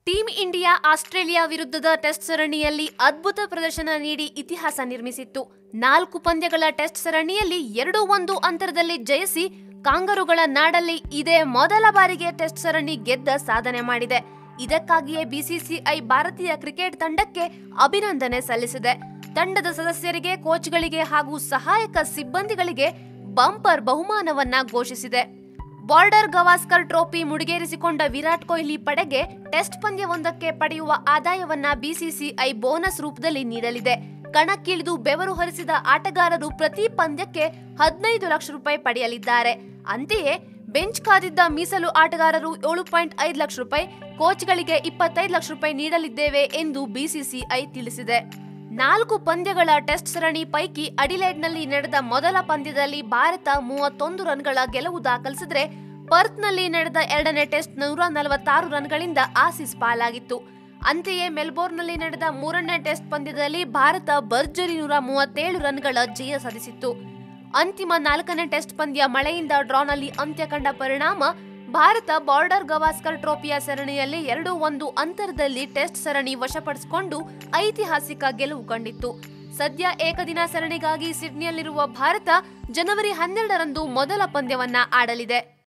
Team India Australia ವಿರುದ್ಧದ test ಸರಣಿಯಲ್ಲಿ ಅದ್ಭುತ ಪ್ರದರ್ಶನ ನೀಡಿ ಇತಿಹಾಸ ನಿರ್ಮಿಸಿತ್ತು. 4 ಪಂದ್ಯಗಳ ಟೆಸ್ಟ್ ಸರಣಿಯಲ್ಲಿ 2-1 ಅಂತರದಲ್ಲಿ ಜಯಿಸಿ ಕಾಂಗರುಗಳ ನಾಡಲ್ಲಿ ಇದೇ ಮೊದಲ ಬಾರಿಗೆ ಟೆಸ್ಟ್ ಸರಣಿ ಗೆದ್ದ ಸಾಧನೆ ಮಾಡಿದೆ. ಇದಕ್ಕಾಗಿಯೇ ಬಿಸಿಸಿಐ ಭಾರತೀಯ ಕ್ರಿಕೆಟ್ ತಂಡಕ್ಕೆ ಅಭಿನಂದನೆ ಸಲ್ಲಿಸಿದೆ. ತಂಡದ ಸದಸ್ಯರಿಗೆ, ಕೋಚ್ಗಳಿಗೆ ಹಾಗೂ ಸಹಾಯಕ ಸಿಬ್ಬಂದಿಗಳಿಗೆ ಬಂಪರ್ ಬಹುಮಾನವನ್ನ ಘೋಷಿಸಿದೆ. ಬಾರ್ಡರ್ ಗವಾಸ್ಕರ್ ಟ್ರೋಫಿ ಮುಡಿಗೇರಿಸಿಕೊಂಡ ವಿರಾಟ್ ಕೊಹ್ಲಿ ಪಡೆಗೆ ಟೆಸ್ಟ್ ಪಂದ್ಯವೊಂದಕ್ಕೆ ಪಡೆಯುವ ಆದಾಯವನ್ನ ಬಿಸಿಸಿಐ ಬೋನಸ್ ರೂಪದಲ್ಲಿ ನೀಡಲಿದೆ. ಕಣಕ್ಕಿಳಿದು ಬೆವರು ಹರಿಸಿದ ಆಟಗಾರರು ಪ್ರತಿ ಪಂದ್ಯಕ್ಕೆ 15 ಲಕ್ಷ ರೂಪಾಯಿ ಪಡೆಯಲಿದ್ದಾರೆ. ಅಂತೆಯೇ ಬೆಂಚ್ ಕಾದಿದ್ದ ಮೀಸಲು ಆಟಗಾರರು 7.5 ಲಕ್ಷ ರೂಪಾಯಿ, ಕೋಚ್ಗಳಿಗೆ 25 ಲಕ್ಷ ರೂಪಾಯಿ ನೀಡಲಿದ್ದೇವೆ ಎಂದು ಬಿಸಿಸಿಐ ತಿಳಿಸಿದೆ. 4 ಪಂದ್ಯಗಳ ಟೆಸ್ಟ್ ಸರಣಿ ಪೈಕಿ ಅಡಿಲೇಡ್ನಲ್ಲಿ ನಡೆದ ಮೊದಲ ಪಂದ್ಯದಲ್ಲಿ ಭಾರತ 31 ರನ್ಗಳ ಗೆಲುವು ದಾಖಲಿಸಿದರೆ, ಪರ್ತ್ನಲ್ಲಿ ನಡೆದ ಎರಡನೇ ಟೆಸ್ಟ್ 146 ರನ್ಗಳಿಂದ ಆಸೀಸ್ ಪಾಲಾಗಿತ್ತು. ಅಂತೆಯೇ ಮೆಲ್ಬೋರ್ನ್ನಲ್ಲಿ ನಡೆದ 3ನೇ ಟೆಸ್ಟ್ ಪಂದ್ಯದಲ್ಲಿ ಭಾರತ ಭರ್ಜರಿ 137 ರನ್ಗಳ ಜಯ ಸಾಧಿಸಿತ್ತು. ಅಂತಿಮ 4ನೇ ಟೆಸ್ಟ್ ಪಂದ್ಯ ಮಳೆಯಿಂದ ಡ್ರಾನಲ್ಲಿ ಅಂತ್ಯ ಕಂಡ ಪರಿಣಾಮ ಭಾರತ ಬಾರ್ಡರ್ ಗವಾಸ್ಕರ್ ಟ್ರೋಫಿಯ ಸರಣಿಯಲ್ಲಿ 2-1 ಅಂತರದಲ್ಲಿ ಟೆಸ್ಟ್ ಸರಣಿ ವಶಪಡಿಸಿಕೊಂಡು ಐತಿಹಾಸಿಕ ಗೆಲುವು ಕಂಡಿತ್ತು. ಸದ್ಯ ಏಕದಿನ ಸರಣಿಗಾಗಿ ಸಿಡ್ನಿಯಲ್ಲಿರುವ ಭಾರತ ಜನವರಿ 12ರಂದು ಮೊದಲ ಪಂದ್ಯವನ್ನ ಆಡಲಿದೆ.